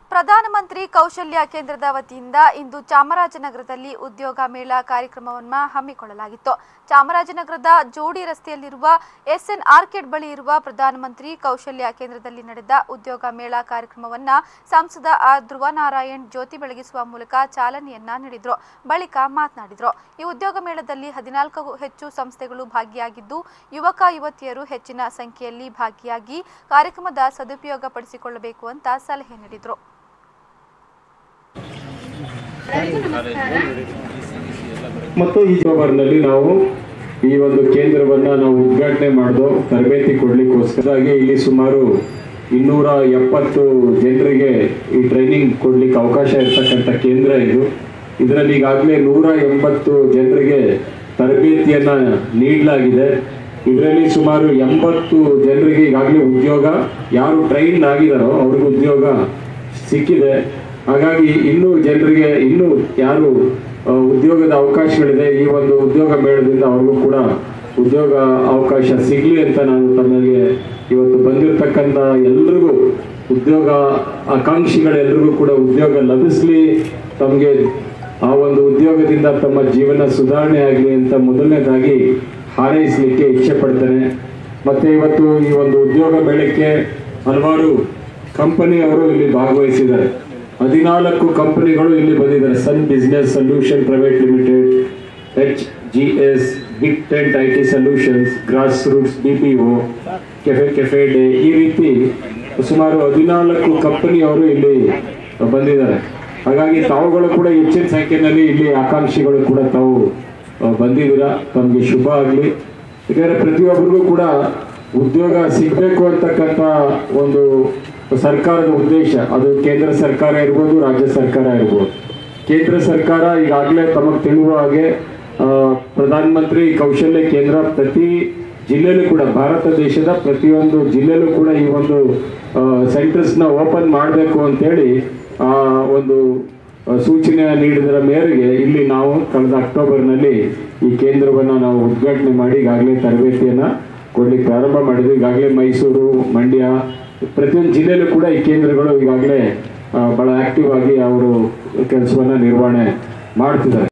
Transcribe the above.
ಪ್ರಧಾನಮಂತ್ರಿ ಕೌಶಲ್ಯ ಕೇಂದ್ರದ ವತಿಯಿಂದ ಇಂದು ಚಾಮರಾಜನಗರದಲ್ಲಿ ಉದ್ಯೋಗ ಮೇಳ ಕಾರ್ಯಕ್ರಮವನ್ನು ಹಮ್ಮಿಕೊಳ್ಳಲಾಗಿತ್ತು. ಚಾಮರಾಜನಗರದ ಜೋಡಿ ರಸ್ತೆಯಲ್ಲಿರುವ ಎಸ್ಎನ್ ಆರ್ಕಿಡ್ ಬಳಿ ಇರುವ ಪ್ರಧಾನಮಂತ್ರಿ ಕೌಶಲ್ಯ ಕೇಂದ್ರದಲ್ಲಿ ನಡೆದ ಉದ್ಯೋಗ ಮೇಳ ಕಾರ್ಯಕ್ರಮವನ್ನು ಸಂಸದ ಆರ್ ಧ್ರುವನಾರಾಯಣ್ ಜ್ಯೋತಿ ಬೆಳಗಿಸುವ ಮೂಲಕ ಚಾಲನೆಯನ್ನ ನೀಡಿದರು. ಬಳಿಕ ಮಾತನಾಡಿದರು. ಈ ಉದ್ಯೋಗ ಮೇಳದಲ್ಲಿ 14ಕ್ಕೂ ಹೆಚ್ಚು ಸಂಸ್ಥೆಗಳು ಭಾಗಿಯಾಗಿದ್ದು, ಯುವಕ ಯುವತಿಯರು ಹೆಚ್ಚಿನ ಸಂಖ್ಯೆಯಲ್ಲಿ ಭಾಗಿಯಾಗಿ ಕಾರ್ಯಕ್ರಮದ ಸದುಪಯೋಗ ಪಡಿಸಿಕೊಳ್ಳಬೇಕು ಅಂತ ಸಲಹೆ ನೀಡಿದರು. ಮತ್ತು ಈ ಜವಾಬ್ದಾರಿಯಲ್ಲಿ ನಾವು ಈ ಒಂದು ಕೇಂದ್ರವನ್ನ ನಾವು ಉದ್ಘಾಟನೆ ಮಾಡಿದೋ ತರಬೇತಿ ಕೊಡ್ಲಿಕ್ಕೋಸ್ಕರವಾಗಿ ಇಲ್ಲಿ ಸುಮಾರು 270 ಜನರಿಗೆ ಈ ಟ್ರೈನಿಂಗ್ ಕೊಡ್ಲಿಕ್ಕೆ ಅವಕಾಶ ಇರತಕ್ಕಂಥ ಕೇಂದ್ರ ಇದು. ಇದರಲ್ಲಿ ಈಗಾಗಲೇ 180 ಜನರಿಗೆ ತರಬೇತಿಯನ್ನ ನೀಡಲಾಗಿದೆ. ಇದರಲ್ಲಿ ಸುಮಾರು 80 ಜನರಿಗೆ ಈಗಾಗಲೇ ಉದ್ಯೋಗ, ಯಾರು ಟ್ರೈನ್ ಆಗಿದಾರೋ ಅವ್ರಿಗೆ ಉದ್ಯೋಗ ಸಿಕ್ಕಿದೆ. ಹಾಗಾಗಿ ಇನ್ನೂ ಜನರಿಗೆ ಇನ್ನೂ ಯಾರು ಉದ್ಯೋಗದ ಅವಕಾಶಗಳಿದೆ, ಈ ಒಂದು ಉದ್ಯೋಗ ಮೇಳದಿಂದ ಅವ್ರಿಗೂ ಕೂಡ ಉದ್ಯೋಗ ಅವಕಾಶ ಸಿಗಲಿ ಅಂತ ನಾನು ತಮಗೆ ಇವತ್ತು ಬಂದಿರತಕ್ಕಂಥ ಎಲ್ರಿಗೂ ಉದ್ಯೋಗ ಆಕಾಂಕ್ಷಿಗಳೆಲ್ರಿಗೂ ಕೂಡ ಉದ್ಯೋಗ ಲಭಿಸಲಿ, ತಮಗೆ ಆ ಒಂದು ಉದ್ಯೋಗದಿಂದ ತಮ್ಮ ಜೀವನ ಸುಧಾರಣೆ ಆಗಲಿ ಅಂತ ಮೊದಲನೇದಾಗಿ ಹಾರೈಸಲಿಕ್ಕೆ ಇಚ್ಛೆ ಪಡ್ತೇನೆ. ಮತ್ತೆ ಇವತ್ತು ಈ ಒಂದು ಉದ್ಯೋಗ ಮೇಳಕ್ಕೆ ಹಲವಾರು ಕಂಪನಿಯವರು ಇಲ್ಲಿ ಭಾಗವಹಿಸಿದ್ದಾರೆ. 14 ಕಂಪನಿಗಳು ಇಲ್ಲಿ ಬಂದಿದ್ದಾರೆ. Sun business solution private limited, HGS, big tent IT solutions, grass roots BPO, cafe day, ಈ ರೀತಿ ಸುಮಾರು 14 ಕಂಪನಿಯವರು ಇಲ್ಲಿ ಬಂದಿದ್ದಾರೆ. ಹಾಗಾಗಿ ತಾವುಗಳು ಕೂಡ ಹೆಚ್ಚಿನ ಸಂಖ್ಯೆಯಲ್ಲಿ ಇಲ್ಲಿ ಆಕಾಂಕ್ಷಿಗಳು ಕೂಡ ತಾವು ಬಂದಿದ್ದೀರಾ. ತಮಗೆ ಶುಭ ಆಗಲಿ. ಯಾಕಂದರೆ ಪ್ರತಿಯೊಬ್ಬರಿಗೂ ಕೂಡ ಉದ್ಯೋಗ ಸಿಗಬೇಕು ಅಂತಕ್ಕಂಥ ಒಂದು ಸರ್ಕಾರದ ಉದ್ದೇಶ, ಅದು ಕೇಂದ್ರ ಸರ್ಕಾರ ಇರ್ಬೋದು, ರಾಜ್ಯ ಸರ್ಕಾರ ಇರ್ಬೋದು. ಕೇಂದ್ರ ಸರ್ಕಾರ ಈಗಾಗಲೇ ತಮಗೆ ತಿಳಿಯುವ ಹಾಗೆ ಪ್ರಧಾನಮಂತ್ರಿ ಕೌಶಲ್ಯ ಕೇಂದ್ರ ಪ್ರತಿ ಜಿಲ್ಲೆಯಲ್ಲೂ ಕೂಡ, ಭಾರತ ದೇಶದ ಪ್ರತಿಯೊಂದು ಜಿಲ್ಲೆಯಲ್ಲೂ ಕೂಡ ಈ ಒಂದು ಸೆಂಟರ್ಸ್ನ ಓಪನ್ ಮಾಡಬೇಕು ಅಂತೇಳಿ ಒಂದು ಸೂಚನೆ ನೀಡಿದರ ಮೇರೆಗೆ ಇಲ್ಲಿ ನಾವು ಕಳೆದ ಅಕ್ಟೋಬರ್ನಲ್ಲಿ ಈ ಕೇಂದ್ರವನ್ನು ನಾವು ಉದ್ಘಾಟನೆ ಮಾಡಿ ಈಗಾಗಲೇ ತರಬೇತಿಯನ್ನು ಕೊಡ್ಲಿಕ್ಕೆ ಪ್ರಾರಂಭ ಮಾಡಿದ್ವಿ. ಈಗಾಗಲೇ ಮೈಸೂರು, ಮಂಡ್ಯ, ಪ್ರತಿಯೊಂದು ಜಿಲ್ಲೆಯಲ್ಲೂ ಕೂಡ ಈ ಕೇಂದ್ರಗಳು ಈಗಾಗಲೇ ಬಹಳ ಆಕ್ಟಿವ್ ಆಗಿ ಅವರು ಕೆಲಸವನ್ನು ನಿರ್ವಹಣೆ ಮಾಡ್ತಿದ್ದಾರೆ.